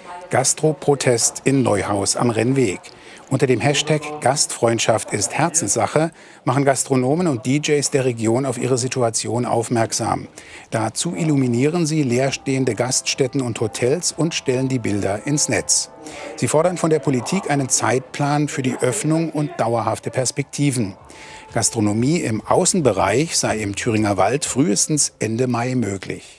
Gastro-Protest in Neuhaus am Rennweg. Unter dem Hashtag Gastfreundschaft ist Herzenssache machen Gastronomen und DJs der Region auf ihre Situation aufmerksam. Dazu illuminieren sie leerstehende Gaststätten und Hotels und stellen die Bilder ins Netz. Sie fordern von der Politik einen Zeitplan für die Öffnung und dauerhafte Perspektiven. Gastronomie im Außenbereich sei im Thüringer Wald frühestens Ende Mai möglich.